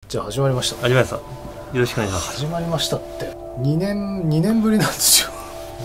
じゃあ始まりました。 始まりました。よろしくお願いします。 始まりましたって2年ぶりなんですよ。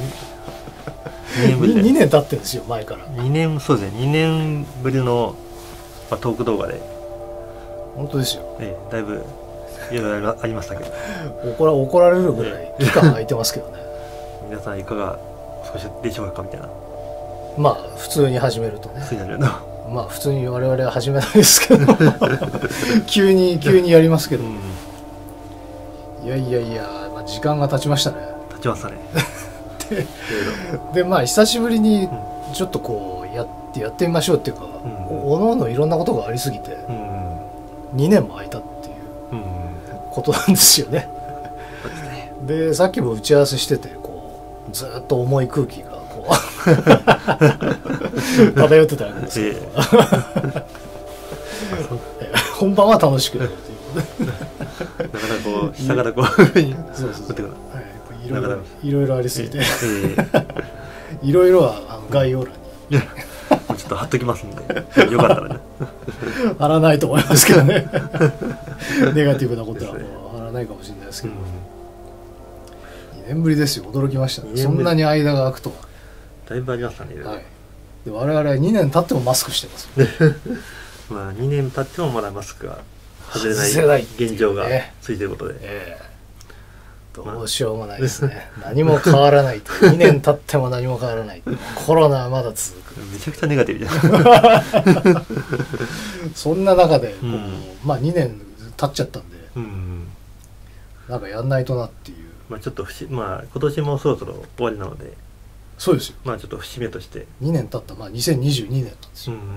2年ぶりで 2年経ってるんですよ、前から。 そうですね、2年ぶりの、トーク動画で、 本当ですよ。 だいぶいろいろありましたけど怒られるぐらい期間空いてますけどね。 皆さんいかがお過ごしでしょうかみたいな。 まあ普通に始めるとね、 そうになるのまあ普通に我々は始めないですけど急にやりますけど、いや、まあ、時間が経ちましたね。 経ちましたねでまあ久しぶりにちょっとこうやってみましょうっていうか、おのおのいろんなことがありすぎて、2年も空いたっていうことなんですよね。でさっきも打ち合わせしてて、こうずっと重い空気がこう漂ってたわけですけど、本番は楽しくなるっていうなかなかこう下からこうそういろいろありすぎて、いろいろは概要欄にちょっと貼っときますんで、よかったらね貼らないと思いますけどねネガティブなことはもう貼らないかもしれないですけど、2年ぶりですよ。驚きましたね。そんなに間が空くとは。 だいぶありましたね。 はい、で我々は2年経ってもマスクしてますまあ2年経ってもまだマスクが外れない現状がついていることで、 どうしようもないですね、何も変わらないと2年経っても何も変わらないコロナはまだ続く。 めちゃくちゃネガティブじゃんそんな中でこう、まあ2年経っちゃったんで、なんかやんないとなっていう、 ちょっと今年もそろそろ終わりなので、 そうですよ。 ちょっと節目として 2年経った、2022年なんですよ。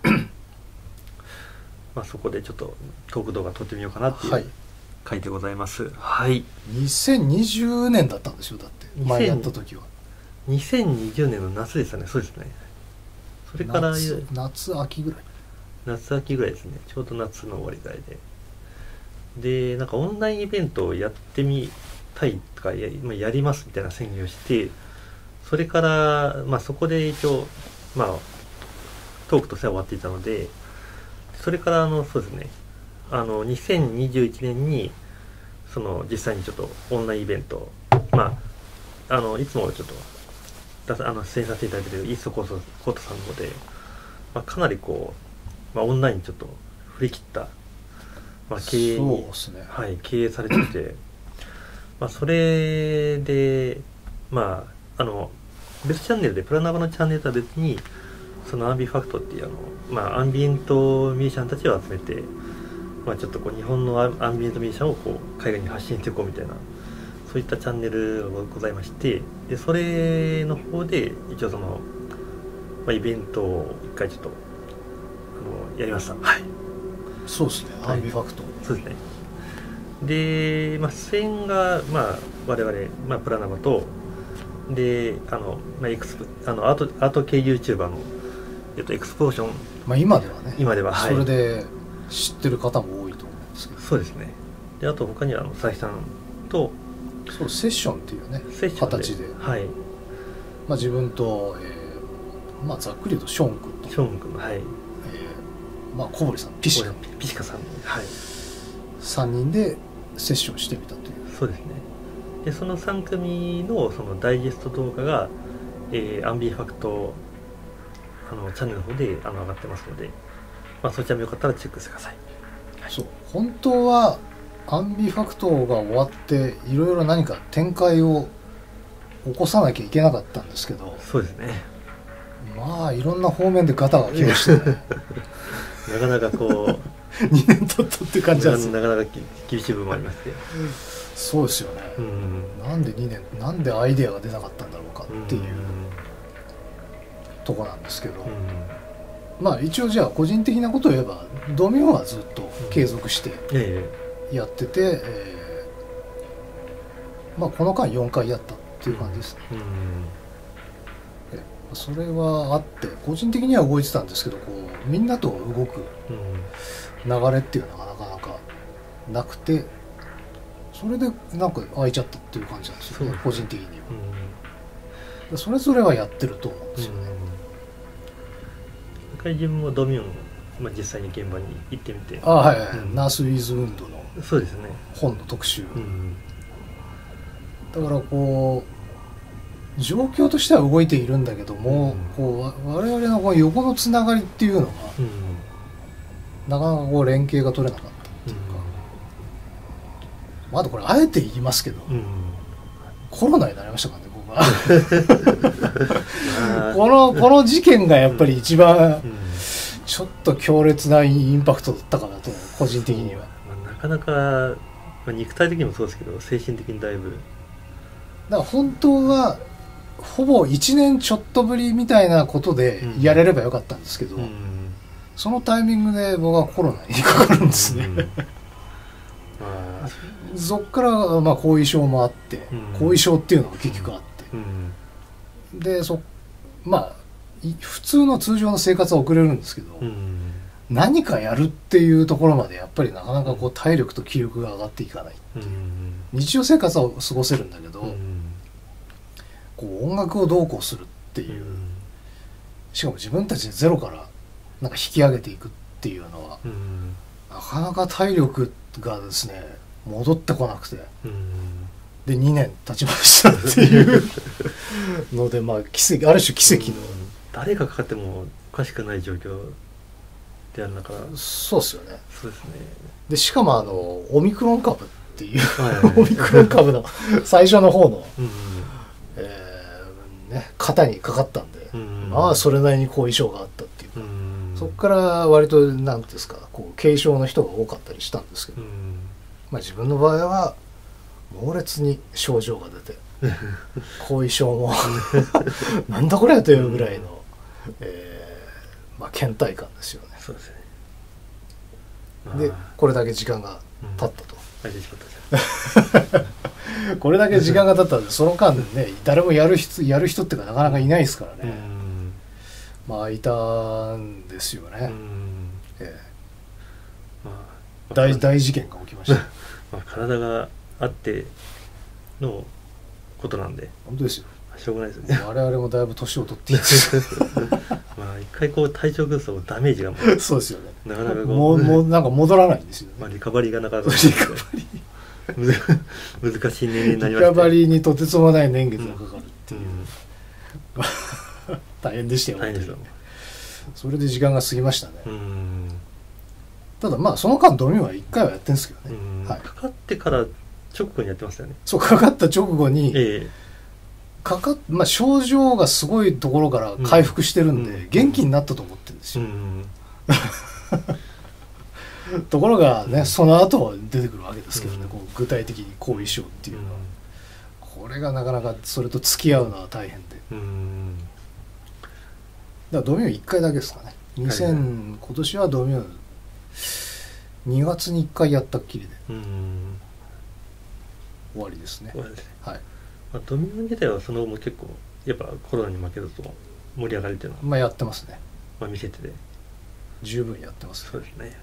そこでちょっとトーク動画撮ってみようかなっていう回でございます。はい。 2020年だったんですよ。だって前やった時は 2020年の夏でしたね。そうですね。それから夏秋ぐらいですね。ちょうど夏の終わりぐらいで、なんかオンラインイベントをやってみたいとかやりますみたいな宣言をして、それからそこで一応トークとしては終わっていたので、それからそうですね、2021年に実際にちょっとオンラインイベント、いつもちょっと出演させていただいているイーストコートさんの方で、かなりこう、オンラインちょっと振り切った、経営に、経営されていて、それで別チャンネルでプラナバのチャンネルとは別にアンビファクトっていうアンビエントミュージシャンたちを集めて、ちょっとこう日本のアンビエントミュージシャンをこう海外に発信していこうみたいな、そういったチャンネルがございまして、でそれの方で一応イベントを一回ちょっとやりました。はい。 そうですね。アンビファクト。 そうですね。で、出演が我々プラナバとでエクスアート系 YouTuber のエクスポーション、 今ではね、それで知ってる方も多いと思うんですけど、 そうですね。であと他には佐々木さんとセッションっていうね形で、自分と、ざっくり言うとショーン君の小堀さん、ピシカさんの、3人でセッションしてみたという。 そうですね。でその3組のダイジェスト動画が、アンビファクトチャンネルの方で上がってますので、そちらもよかったらチェックしてください。 そう、本当はアンビファクトが終わっていろいろ何か展開を起こさなきゃいけなかったんですけど、 そうですね。 いろんな方面でガタが来ましてねなかなかこう 2年経ったっていう感じなんです。 なかなか厳しい部分もありまして、 そうですよね。なんで2年、なんでアイデアが出なかったんだろうかっていうとこなんですけど、一応じゃあ個人的なことを言えばドミョンはずっと継続してやってて、この間4回やったっていう感じですね。それはあって個人的には動いてたんですけど、こうみんなと動く流れっていうのがなかなかなくて、それでなんか空いちゃったっていう感じなんですよね、個人的には。それぞれはやってると思うんですよね。 自分もドミューンまあ、実際に現場に行ってみて、 はいはい、ナース・ウィズ・ウンドのそうですね、 本の特集、だからこう状況としては動いているんだけども、こう我々のこう横のつながりっていうのが、なかなかこう連携が取れなかったっていうか、まだこれあえて言いますけど、コロナになりましたからね僕はこの事件がやっぱり一番、ちょっと強烈なインパクトだったかなと個人的には、 なかなか、肉体的にもそうですけど精神的にだいぶ、 だから本当はほぼ1年ちょっとぶりみたいなことでやれればよかったんですけど、そのタイミングで僕はコロナにかかるんですね、そっからまあ後遺症もあって、後遺症っていうのが結局あって、でまあ普通の通常の生活は送れるんですけど、何かやるっていうところまでやっぱりなかなかこう体力と気力が上がっていかないっていう、日常生活は過ごせるんだけど、こう音楽をどうこうするっていう、しかも自分たちでゼロからなんか引き上げていくっていうのは、なかなか体力がですね戻ってこなくて、で2年経ちましたっていうので、まあ奇跡、ある種奇跡の、 誰がかかってもおかしくない状況である中、 そうですよね。 そうですね。でしかもオミクロン株っていう、オミクロン株の最初の方の、肩にかかったんで、まあそれなりに後遺症があったっていうか、そこから割となんていうんですか、こう軽症の人が多かったりしたんですけど、まあ自分の場合は猛烈に症状が出て後遺症もなんだこれというぐらいの、まあ倦怠感ですよね。 そうですね。 でこれだけ時間が経ったと、これだけ時間が経ったんで、その間ね誰もやる人っていうかなかなかいないですからね、まあいたんですよね。大事件が起きましたまあ体があってのことなんで、 本当ですよ、 しょうがないですね。 我々もだいぶ年を取っていてまあ一回こう体調崩すとダメージがもうそうですよね、 なかなかもうなんか戻らないんですよね。 まあリカバリーがなかなか難しい年齢になりました。 リカバリーにとてつもない年月がかかるっていう、大変でしたよ。 大変ですよ。 それで時間が過ぎましたね。ただまあその間ドミューは1回はやってるんですけどね、 かかってから直後にやってましたよね。 そう、かかった直後に、まあ、症状がすごいところから回復してるんで、元気になったと思ってるんですよ、ところがね、その後出てくるわけですけどね、こう具体的に後遺症っていうのは、これがなかなかそれと付き合うのは大変で、だからドミュー1回だけですかね。今年はドミュー2月に1回やったっきりで終わりですね。はい。 まあ、ドミューン自体はその後も結構やっぱコロナに負けずと盛り上がりっていうのは、 まあやってますね。 まあ見せてて十分やってます。 そうですね。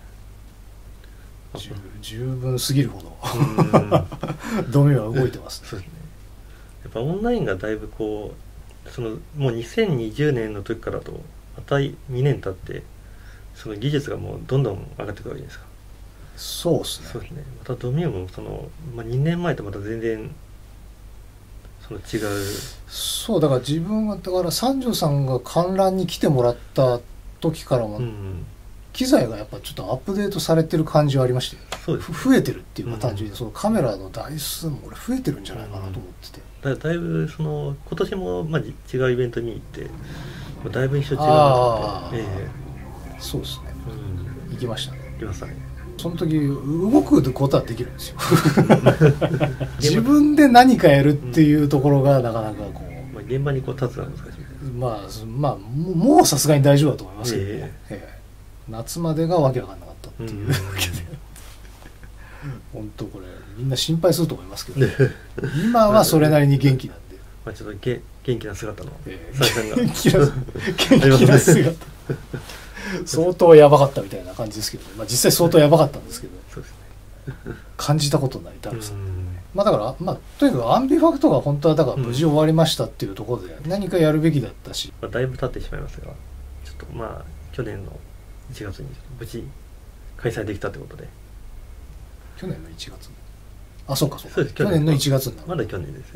十分すぎるほどドミューは動いてます、ね。 そうですね。やっぱオンラインがだいぶこうそのもう2020年の時からとまた2年経ってその技術がもうどんどん上がってくるわけですか。 そうですね。 そうですね。またドミューもその、まあ、2年前とまた全然その違う。 そうだから自分はだから三条さんが観覧に来てもらった時からも、機材がやっぱちょっとアップデートされてる感じはありましたよ。 そうです、 増えてるっていうか単純にそのカメラの台数も俺増えてるんじゃないかなと思ってて。 だいぶその今年もまあ違うイベントに行ってだいぶ印象違うなって。 そうですね。行きましたね。 行きましたね。 その時動くことはできるんですよ自分で何かやるっていうところがなかなかこう、 まあ、現場にこう立つのは難しい。 まあもうさすがに大丈夫だと思いますけどね、夏までがわけわかんなかったっていうだけで本当これみんな心配すると思いますけど、今はそれなりに元気なんで、 まあちょっと元気な姿の元気な姿相当やばかったみたいな感じですけどね、まあ、実際相当やばかったんですけど、 そうですね、 感じたことないダルさ、まあだから、まあ、とにかくアンビファクトが本当はだから無事終わりましたっていうところで何かやるべきだったし、 だいぶ経ってしまいますがちょっとまあ去年の 1月に無事開催できたってことで。 去年の1月。あ、そうかそうか。 そうです。 去年の1月になる。 まだ去年ですね。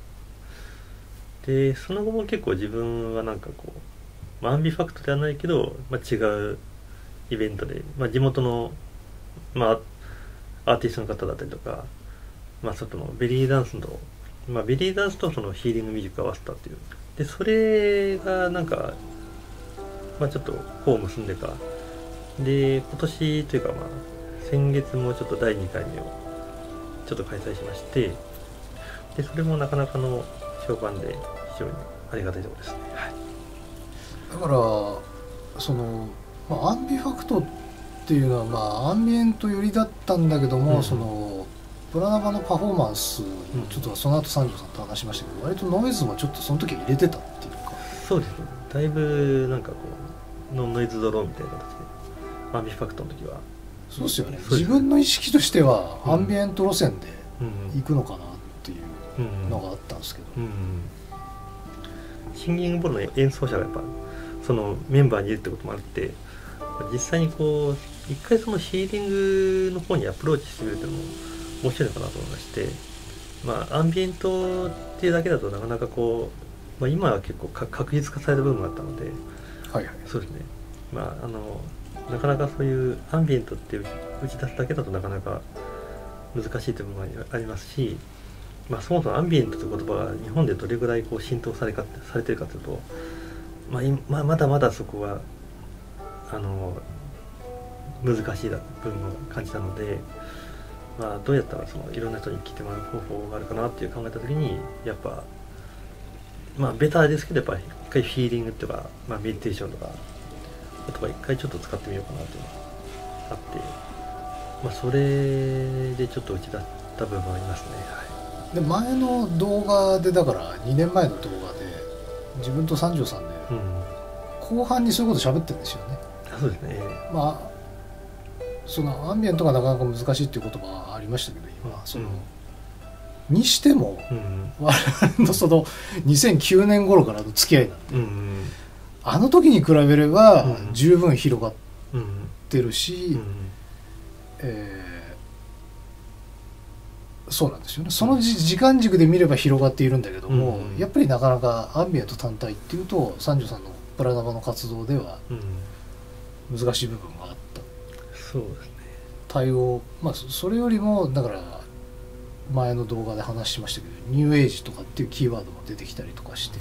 でその後も結構自分はなんかこう、アンビファクトではないけど、違うイベントで、地元の、アーティストの方だったりとか、外のベリーダンスの、ベリーダンスとそのヒーリングミュージックを合わせたっていう。でそれがなんか、ちょっとこう結んでかで、今年というか先月もちょっと第2回目をちょっと開催しまして、でそれもなかなかの評判で非常にありがたいところですね。はい、 だからその、アンビファクトっていうのはアンビエント寄りだったんだけども、そのプラナバのパフォーマンスもちょっとその後三条さんと話しましたけど、割とノイズもちょっとその時入れてたっていうか。 そうですね。だいぶなんかこうノイズドローみたいな形でアンビファクトの時は。 そうですよね。自分の意識としてはアンビエント路線で行くのかなっていうのがあったんですけど、 シンギングボールの演奏者がやっぱそのメンバーにいるってこともあって、実際にこう一回そのヒーリングの方にアプローチしてみるっていうのも面白いのかなと思いまして、アンビエントっていうだけだとなかなかこう、今は結構確実化された部分があったので、そうですね。なかなかそういうアンビエントって打ち出すだけだとなかなか難しいという部分がありますし、そもそもアンビエントという言葉が日本でどれぐらいこう浸透されているかというと、まだまだそこは難しい部分を感じたので、どうやったらそのいろんな人に聞いてもらう方法があるかなっていう考えた時に、やっぱベターですけど、やっぱり一回フィーリングとか、メディテーションとか一回ちょっと使ってみようかなというのがあって、それでちょっと打ち出した部分はありますね。 で前の動画でだから2年前の動画で自分と三条さんで、後半にそういうこと喋ってるんですよね。 そうですね。 そのアンビエントがなかなか難しいっていう言葉ありましたけど、今その、にしても、我々のその2009年頃からの付き合いなんで、あの時に比べれば十分広がってるし、そうなんですよね。その時間軸で見れば広がっているんだけども、やっぱりなかなかアンビエント単体っていうと三条さんのプラナバの活動では難しい部分があった。 そうですね。 対応、それよりもだから前の動画で話しましたけど、ニューエイジとかっていうキーワードも出てきたりとかして、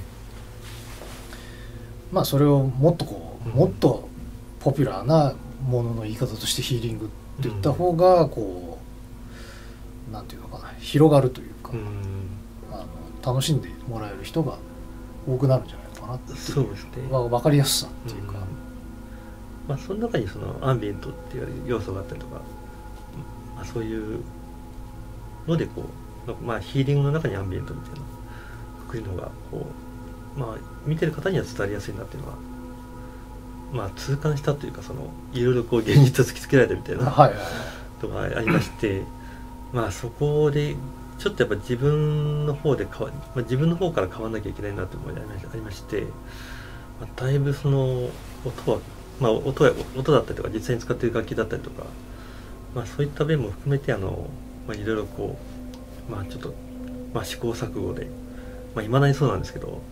それをもっともっとポピュラーなものの言い方としてヒーリングって言った方がなんていうのかな、広がるというか、楽しんでもらえる人が多くなるんじゃないのかなっていう。 そうですね。 分かりやすさっていうか、 その中にそのアンビエントっていう要素があったりとか、そういうのでこう、ヒーリングの中にアンビエントみたいなくくりのがこう、見てる方には伝わりやすいなっていうのは、痛感したというか、いろいろこう現実を突きつけられたみたいなとかありまして、そこでちょっとやっぱ自分の方で自分の方から変わらなきゃいけないなって思いがありまして、だいぶその音は音だったりとか実際に使っている楽器だったりとか、そういった面も含めていろいろこうちょっと試行錯誤でいまだにそうなんですけど、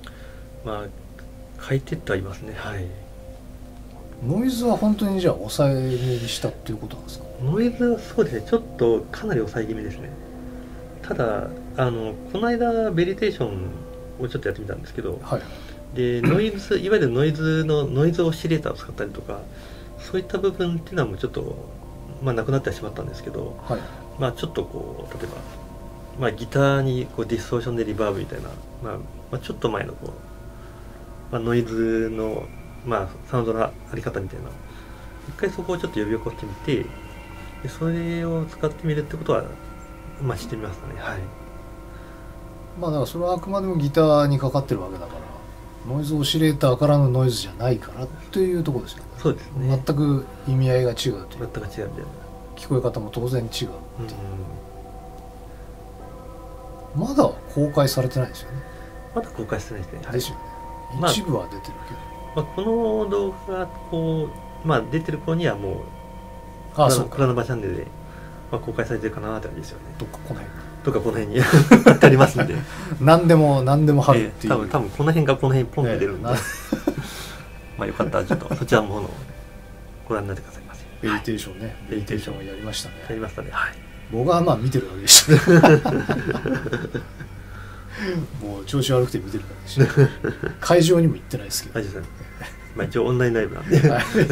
変えてってはいますね。はい。 ノイズは本当にじゃあ抑えめにしたっていうことなんですか？ ノイズはそうですね、ちょっとかなり抑え気味ですね。ただこの間ベリテーションをちょっとやってみたんですけど、でいわゆるノイズオシレーターを使ったりとか、そういった部分っていうのはもうちょっとなくなってしまったんですけど、ちょっとこう例えばギターにこうディストーションでリバーブみたいな、ちょっと前のこう、ノイズのサウンドのあり方みたいな、一回そこをちょっと呼び起こしてみて、でそれを使ってみるってことはしてみましたね。はい。 だからそれはあくまでもギターにかかってるわけだから、ノイズオシレーターからのノイズじゃないからっていうところですよね。 そうですね。 全く意味合いが違うという。 全く違うみたいな。 聞こえ方も当然違うっていう。まだ公開されてないですよね。 まだ公開してないですね。 ですよね。一部は出てるけど。 この動画がこまあ出てる頃にはもうクラノバチャンネルで、まあ、公開されてるかなって感じですよね。 どっかこの辺とかこの辺に貼ってありますんで何でも貼るっていう、 多分この辺がこの辺ポンと出るんで、まあよかったらちょっとそちらの方のご覧になってくださいませ。 ベリテーションね、ベリテーションをやりましたね。 やりましたね。はい。 僕はまあ見てるだけでしたもう調子悪くて見てるだけでした会場にも行ってないですけど、 まあ一応オンラインライブなんで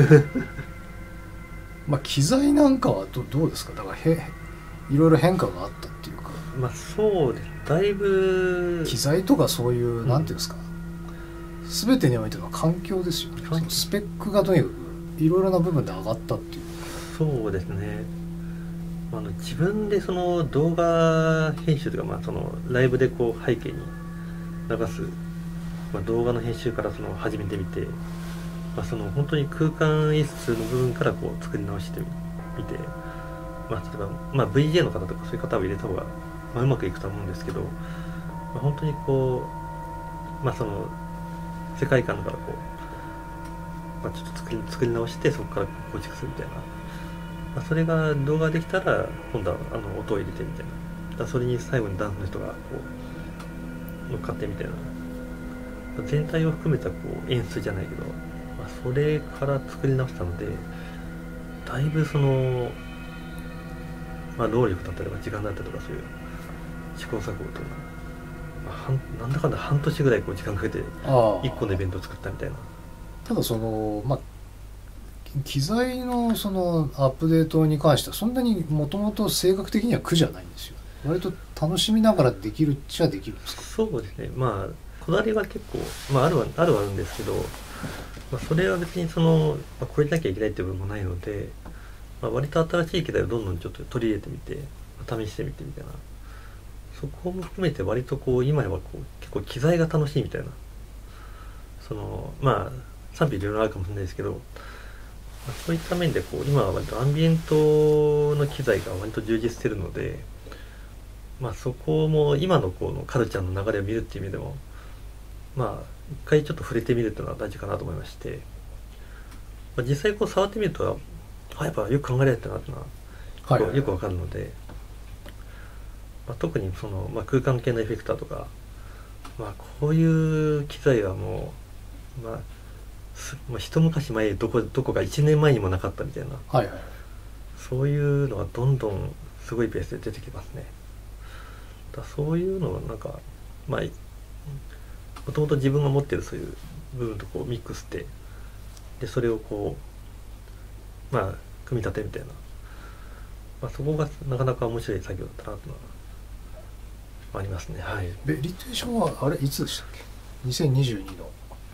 まあ機材なんかはどうですか。だからいろいろ変化があったっていうか、 まあそうです。だいぶ機材とかそういうなんていうんですか、全てにおいての環境ですよね。スペックがとにかくいろいろな部分で上がったっていう。 そうですね。自分でその動画編集というか、まあそのライブでこう背景に流す、まあ、動画の編集からその始めてみて、まあ、その本当に空間演出の部分からこう作り直してみて、まあ、例えば、まあ、VJ の方とかそういう方を入れた方が、まあ、うまくいくと思うんですけど、まあ、本当にこう、まあ、その世界観からこう、まあ、ちょっと作り直してそこから構築するみたいな、まあ、それが動画できたら今度は音を入れてみたいな、それに最後にダンスの人がこう乗っかってみたいな、全体を含めたこう演出じゃないけど、まあ、それから作り直したので、だいぶその、まあ、労力だったりとか時間だったりとかそういう試行錯誤というのは、まあ、なんだかんだ半年ぐらいこう時間かけて1個のイベントを作ったみたいな。 ただそのまあ機材のそのアップデートに関してはそんなにもともと性格的には苦じゃないんですよ。割と楽しみながらできるっちゃできるんですか。 そうですね。まあこだわりは結構、まあ、あるはあるんですけど、まあ、それは別にその、まあ、これなきゃいけないっていう部分もないので、まあ、割と新しい機材をどんどんちょっと取り入れてみて試してみてみたいな、そこも含めて割とこう今はこう結構機材が楽しいみたいな、そのまあ賛否いろいろあるかもしれないですけど、そういった面でこう今は割とアンビエントの機材が割と充実しているので、まあ、そこも今のこのカルチャーの流れを見るっていう意味でも、まあ一回ちょっと触れてみるっていうのは大事かなと思いまして、まあ、実際こう触ってみるとやっぱよく考えられてたなっていうのはよくわかるので、まあ、特にその、まあ、空間系のエフェクターとか、まあ、こういう機材はもう、まあ、一昔前どこか1年前にもなかったみたいな、そういうのがどんどんすごいペースで出てきますね。だそういうのをなんか、まあもともと自分が持ってるそういう部分とこうミックスしてでそれをこうまあ組み立てみたいな、まあ、そこがなかなか面白い作業だったなというのはありますね。はい。 ベリテーションはあれいつでしたっけ。2022の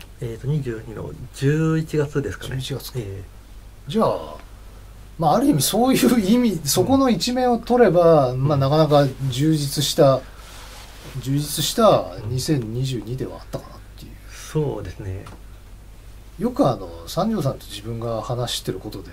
22の11月ですかね。 11月か。じゃあまあある意味そういう意味、そこの一面を取れば、まあなかなか充実した2022ではあったかなっていう。 そうですね。 よく三条さんと自分が話してることで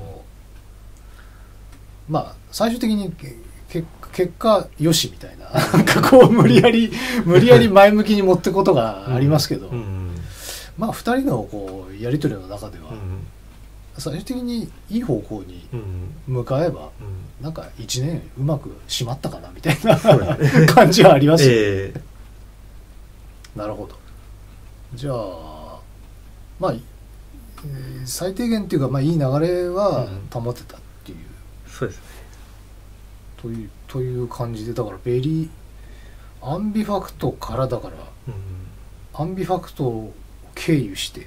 まあ最終的に結果よしみたいななんかこう無理やり前向きに持っていくことがありますけど、まあ2人のこうやり取りの中では、最終的にいい方向に向かえば、なんか1年うまく締まったかなみたいな感じはありますよね。なるほど。じゃあまあ、最低限っていうか、まあ、いい流れは保てたっていう、 そうですね。 という感じで、だからアンビファクトからだから、アンビファクトを経由して、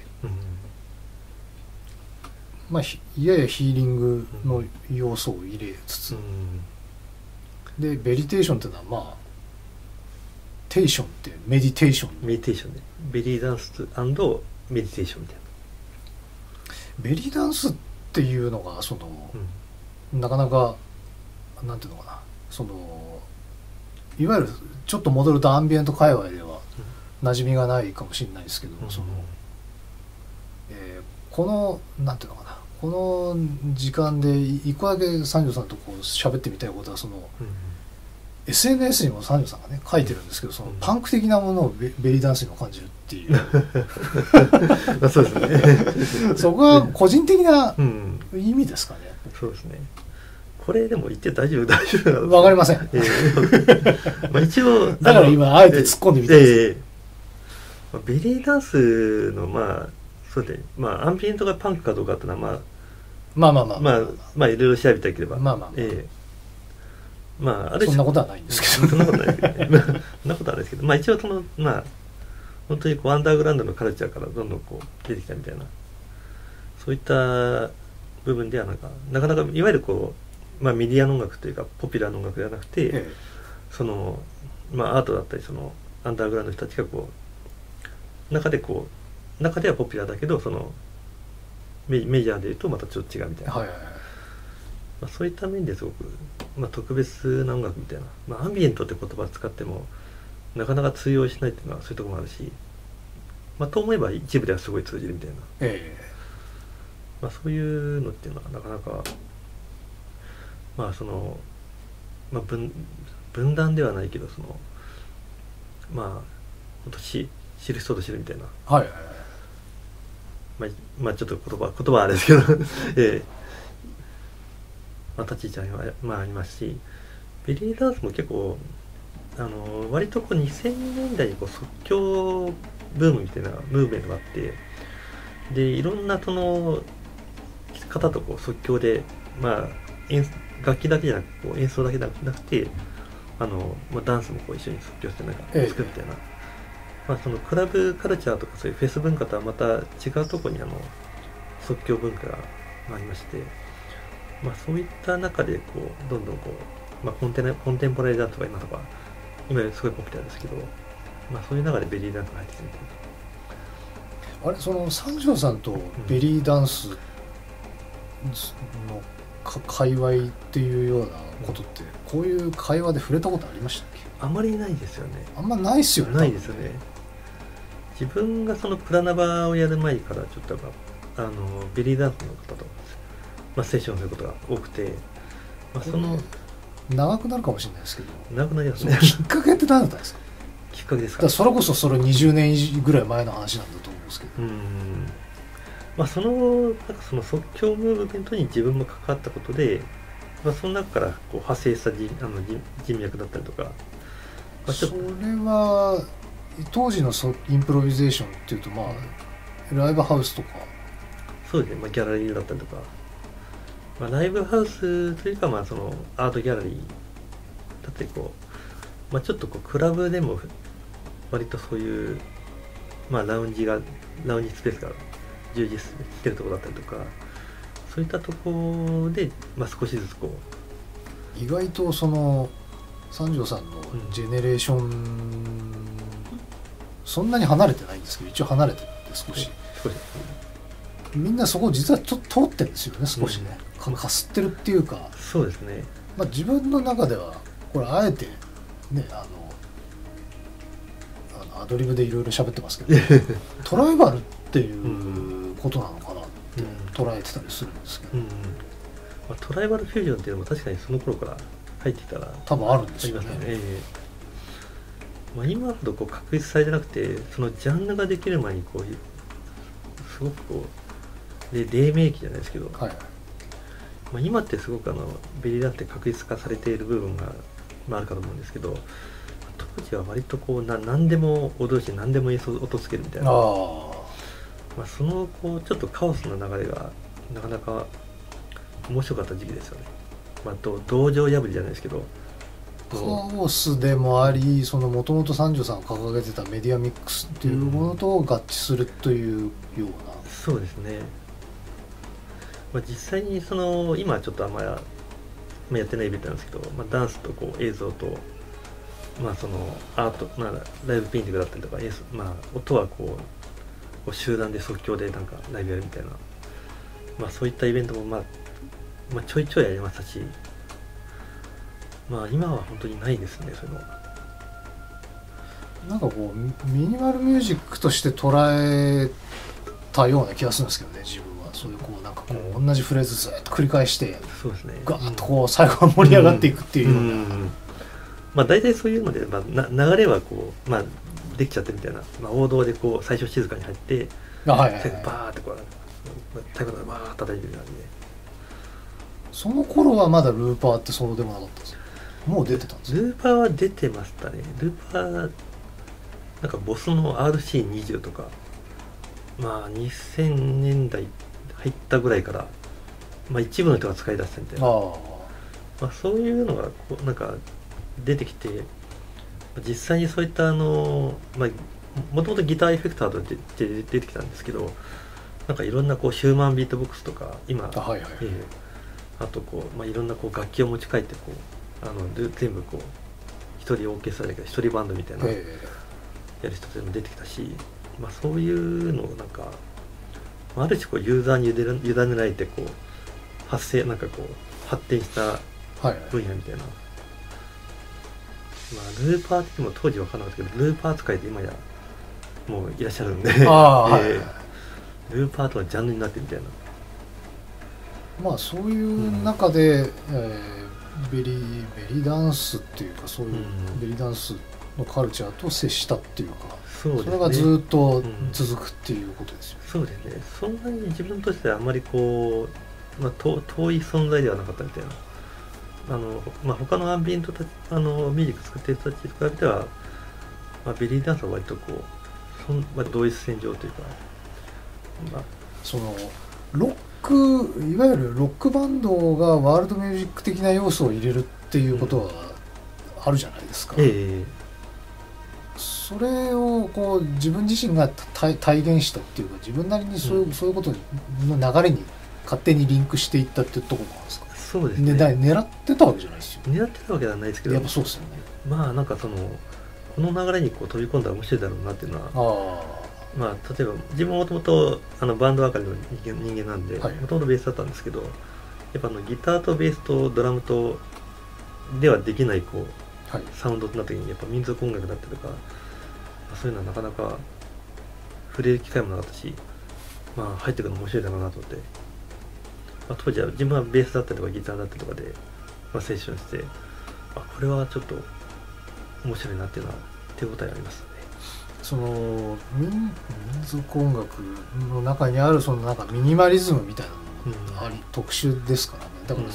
まあ、ややヒーリングの要素を入れつつ、でベリテーションっていうのはまあテーションってメディテーションでベリーダンス&メディテーションみたいな。 ベリーダンスっていうのがなかなかなんていうのかな、いわゆるちょっと戻るとアンビエント界隈では馴染みがないかもしれないですけど、このなんていうのかな、この時間で一個だけ三条さんとこう喋ってみたいことは SNS にも三条さんがね書いてるんですけど、そのパンク的なものをベリーダンスにも感じるっていうそうですねそこは個人的な意味ですかね。 そうですね。これでも言って大丈夫なの？ わかりません、 まあ一応だから今あえて突っ込んでみたんです、 ベリーダンスのまあそうで、まあアンビエントがパンクかどうかっていうのはまあいろいろ調べていければまああれそんなことはないんですけどそんなことはないですけど、そんなことはないですけど、まあ一応そのまあ本当にこうアンダーグラウンドのカルチャーからどんどんこう出てきたみたいな、そういった部分ではなかなかいわゆるこう、まあ、メディアの音楽というかポピュラーの音楽ではなくて、そのまあアートだったりそのアンダーグラウンドの人たちがこう中ではポピュラーだけどそのメジャーでいうとまたちょっと違うみたいな、まあ、そういった面ですごく、まあ、特別な音楽みたいな、まあ、アンビエントって言葉を使ってもなかなか通用しないっていうのはそういうところもあるし、まあ、と思えば一部ではすごい通じるみたいな、まあ、そういうのっていうのはなかなかまあその、まあ、分断ではないけどそのまあ本当知る人と知るみたいな、まあちょっと言葉はあれですけどまあ立ち位置はまあありますし、ベリーダンスも結構割とこう2000年代にこう即興ブームみたいなムーブメントがあって、でいろんなその方とこう即興でまあ楽器だけじゃなくこう演奏だけじゃなくてまあ、ダンスもこう一緒に即興してなんか作るみたいな、まあ、そのクラブカルチャーとかそういうフェス文化とはまた違うところに即興文化がありまして、まあ、そういった中でこうどんどんこう、まあ、コンテンポラリーダンスとか今すごいポピュラーですけど、まあ、そういう中でベリーダンスが入ってきてみたいな。 あれその三条さんとベリーダンスの界隈っていうようなことってこういう会話で触れたことありましたっけ？ あまりないですよね。 あんまないっすよね。 ないですよね。自分がそのプラナバをやる前からちょっとベリーダンスの方と、まあ、セッションすることが多くて、まあ、その長くなるかもしれないですけど、 長くなりますね。 きっかけって何だったんですか？ きっかけですか？ それこそそれ20年ぐらい前の話なんだと思うんですけど、 まあ、その即興ムーブメントに自分も関わったことで、まあ、その中からこう派生した人脈だったりとか、まあ、 それは当時のインプロビゼーションっていうと、まあライブハウスとかそうですね、まあ、ギャラリーだったりとか、まあ、ライブハウスというか、まあ、そのアートギャラリーだったりこう、まあ、ちょっとこうクラブでも割とそういう、まあ、ラウンジスペースが充実してるところだったりとか、そういったところで、まあ、少しずつこう意外とその三条さんのジェネレーション、そんなに離れてないんですけど一応離れてるんで少しみんなそこ実は通ってるんですよね少しね、かすってるっていうか、 そうですね、 まあ、自分の中ではこれあえてねアドリブでいろいろ喋ってますけどトライバルっていうことなのかなって捉えてたりするんですけど、 まあ、トライバルフュージョンっていうのも確かにその頃から入ってきたら多分あるんですよね。 まあ、今ほどこう確立されてなくて、そのジャンルができる前にこうすごくこう黎明期じゃないですけど、まあ、今ってすごくベリーダンスって確立化されている部分が、まあ、あるかと思うんですけど、当時は割とこう何でも踊るし何でも音つけるみたいな、まあ、そのこうちょっとカオスな流れがなかなか面白かった時期ですよね。まあ、道場破りじゃないですけど、 カオスでもあり、そのもともと三条さんが掲げてたメディアミックスっていうものと合致するというような、 そうですね、まあ、実際にその今ちょっとあんまりやってないイベントなんですけど、まあ、ダンスとこう映像と、まあ、そのアート、まあ、ライブペインティングだったりとか、まあ、音はこう集団で即興でなんかライブやるみたいな、まあ、そういったイベントもまあちょいちょいやりましたし、まあ今は本当にないですね、そういうのは。 なんかこうミニマルミュージックとして捉えたような気がするんですけどね、自分は。そういうこうなんかこう同じフレーズずっと繰り返して、 そうですね、 ガーッとこう最後は盛り上がっていくっていうような、 まあ大体そういうので、まあ、流れはこう、まあ、できちゃってみたいな、まあ、王道でこう最初静かに入ってはいはい、 最後バーってこう太鼓でバーッ叩いてる感じで。 その頃はまだルーパーってそうでもなかったんですか？もう出てたんですか？ ルーパーは出てましたね。ルーパーなんかボスの RC20 とか、まあ2000年代入ったぐらいから、まあ、一部の人が使い出したみたいな、まあ、そういうのがこうなんか出てきて、実際にそういったまあ、もともとギターエフェクターとして出てきたんですけど、なんかいろんなこうヒューマンビートボックスとか今、 はいはい、 あとこう、まあ、いろんなこう楽器を持ち帰ってこう全部こう一人オーケストラだけど一人バンドみたいなやる人でも出てきたし、まあ、そういうのをなんかある種こうユーザーに委ねられてこうなんかこう発展した分野みたいな、まあ、ルーパーって言っても当時分からなかったけどルーパー使いで今やもういらっしゃるんでルーパーとはジャンルになってみたいな。 まあそういう中で、ベリーダンスっていうかそういうベリーダンスのカルチャーと接したっていうか、 そうですね、 それがずっと続くっていうことですよね。 そうですね。そんなに自分としてはあまりこう、まあ、遠い存在ではなかったみたいな。まあ、他のアンビエントミュージック作ってる人たちと比べては、まあ、ベリーダンスは割とこうまあ、同一線上というか、まあ、 そのロック、いわゆるロックバンドがワールドミュージック的な要素を入れるっていうことはあるじゃないですか。それをこう自分自身が体現したっていうか、自分なりにそういうことの流れに勝手にリンクしていったっていうところなんですか？ そうですね。 狙ってたわけじゃないですよ。 狙ってたわけではないですけど、 やっぱそうですよね。 まあなんかこの流れにこう飛び込んだら面白いだろうなっていうのは、まあ例えば自分はもともとバンド係の人間なんで、もともとベースだったんですけど、やっぱギターとベースとドラムとではできないこう、サウンドとなった時にやっぱ民族音楽だったりとか、そういうのはなかなか触れる機会もなかったし、まあ入ってくるの面白いだろうなと思って、まあ、当時は自分はベースだったりとかギターだったりとかで、まあ、セッションして、これはちょっと面白いなっていうのは手応えありますね。 その民族音楽の中にあるそのなんかミニマリズムみたいなのが特殊ですからね。だから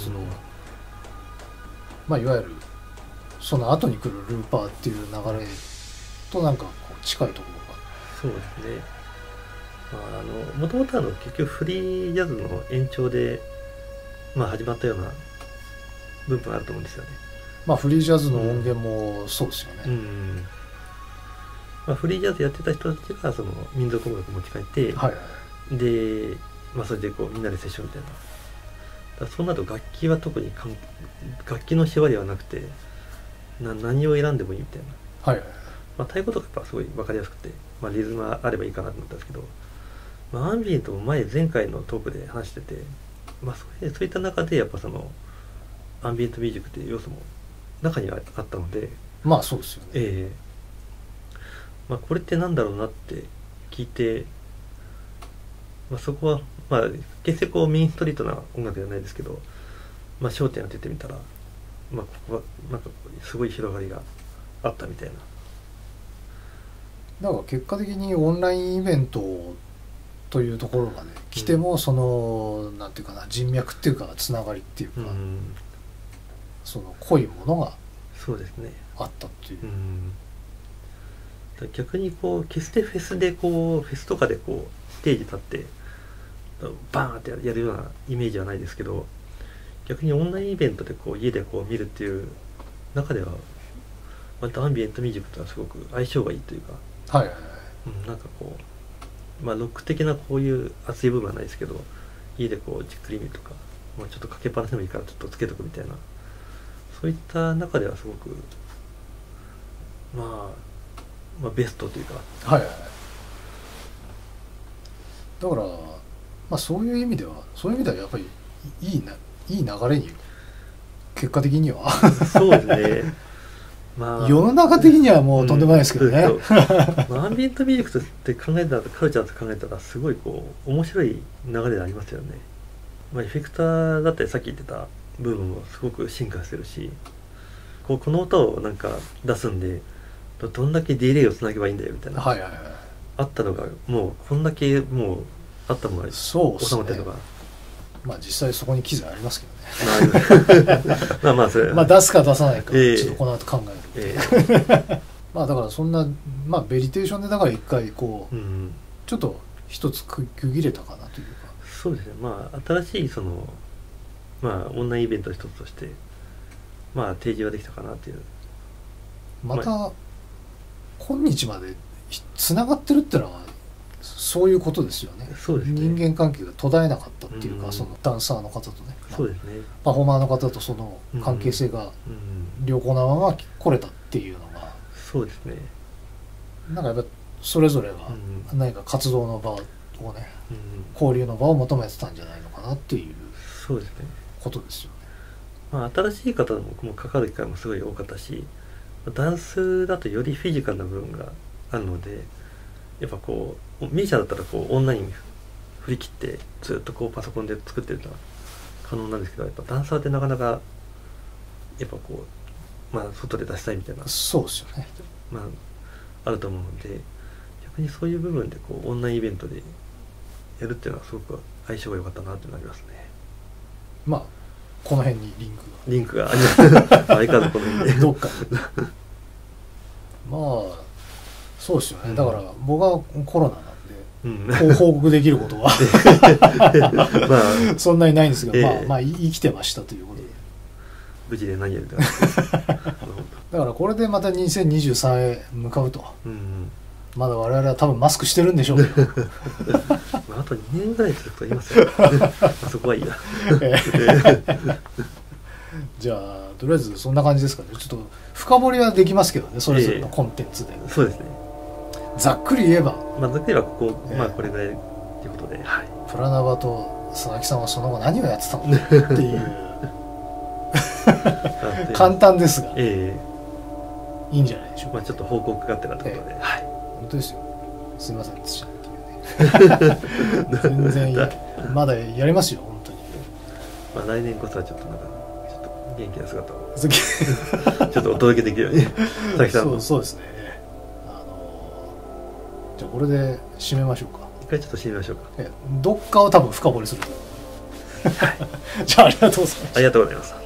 まあいわゆるその後に来るルーパーっていう流れとなんかこう近いところが。 そうですね。もともと結局フリージャズの延長で、まあ、始まったような部分あると思うんですよね。まあフリージャズの音源もそうですよね。 まあ、フリージャズやってた人たちがその民族音楽持ち帰って、で、まあ、それでこうみんなでセッションみたいな。だそうなると楽器は特に楽器の縛りはなくて何を選んでもいいみたいな。まあ、太鼓とかやっぱすごい分かりやすくて、まあ、リズムあればいいかなと思ったんですけど、まあ、アンビエントも前回のトークで話してて、まあ、そういった中でやっぱそのアンビエントミュージックっていう要素も中にはあったので、 まあそうですよね。 まあ、これってなんだろうなって聞いて、まあ、そこはまあ決してこうメインストリートな音楽じゃないですけど、まあ、焦点当ててみたら、まあ、ここはなんかすごい広がりがあったみたいな。 だから結果的にオンラインイベントというところがね来ても、そのなんていうかな、人脈っていうかつながりっていうか、その濃いものがあったっていう。 逆にこう決してフェスとかでこうステージ立ってバーンってやるようなイメージはないですけど、逆にオンラインイベントでこう家でこう見るっていう中では割とアンビエントミュージックとはすごく相性がいいというか、なんかこう、まあロック的なこういう熱い部分はないですけど、家でこうじっくり見るとか、まあ、ちょっとかけっぱなしでもいいからちょっとつけとくみたいな、そういった中ではすごくまあベストというか、 だから、まあ、そういう意味ではやっぱりいい流れに結果的にはそうですね。まあ、 世の中的にはもうとんでもないですけどね。 まあ、アンビエントミュージックとして考えたら、カルチャーと考えたらすごいこう面白い流れでありますよね。まあ、エフェクターだったりさっき言ってた部分もすごく進化してるし、 この音をなんか出すんでどんだけディレイをつなげばいいんだよみたいな、 はいはいはい、 あったのがもうこんだけもうあったものがそうですね、 収まってるのが、 まあ実際そこに機材ありますけどねまあまあそれまあ出すか出さないかちょっとこの後考える、まあだからそんな、まあベリテーションでだから一回こう、ちょっと一つ区切れたかなというか。 そうですね、まあ新しいそのまあオンラインイベントの一つとしてまあ提示はできたかなっていう。 また今日までつながってるっていうのはそういうことですよね。 そうですね、 人間関係が途絶えなかったっていうか、そのダンサーの方とね、 そうですね、 パフォーマーの方とその関係性が良好なまま来れたっていうのが、 そうですね、 なんかやっぱそれぞれが何か活動の場をね、交流の場を求めてたんじゃないのかなっていうそうですねことですよね。 まあ新しい方も関わる機会もすごい多かったし、ダンスだとよりフィジカルな部分があるので、やっぱこうミュージシャンだったらこうオンライン振り切ってずっとこうパソコンで作ってるのは可能なんですけど、やっぱダンサーってなかなかやっぱこうまあ外で出したいみたいな、 そうですよね、 まああると思うので、逆にそういう部分でこうオンラインイベントでやるっていうのはすごく相性が良かったなってなりますね。 まあこの辺にリンクがあります相変わらずこの辺でどっかにまあそうですよね、だから僕はコロナなんで、報告できることはまあそんなにないんですけど、まあ生きてましたということで、 無事で何やるかだからこれでまた2023へ向かうと、まだ我々は多分マスクしてるんでしょうけどあと2年ぐらい続くと言いますよそこはいいやじゃあとりあえずそんな感じですかね。ちょっと深掘りはできますけどね、それぞれのコンテンツで、 そうですね、 ざっくり言えば、 まあざっくりはここ、まあこれぐらいということで、はい、 プラナバと佐々木さんはその後何をやってたのっていう簡単ですが、いいんじゃないでしょうか。 まあちょっと報告があってなということで、はい、 本当ですよ、すいませんでしたっていうね全然まだやりますよ本当に。 まあ来年こそはちょっとなんかちょっと元気な姿をちょっとお届けできるように佐々木さんのそうですね。じゃあこれで締めましょうか。 一回ちょっと締めましょうか。 どっかを多分深掘りするじゃあありがとうございました。 ありがとうございます。